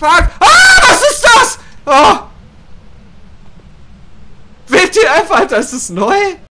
fuck? Ah, was ist das? Oh. WTF, Alter, ist das neu?